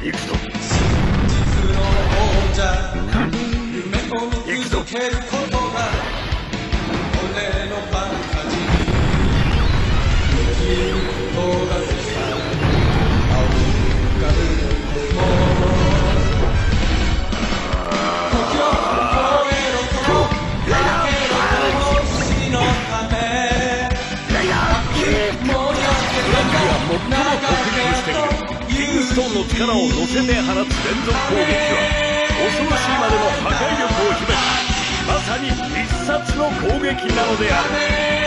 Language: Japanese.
行くぞ。行くぞ。最も克服しているキングストーンの力を乗せて放つ連続攻撃は恐ろしいまでの破壊力を秘めたまさに必殺の攻撃なのである。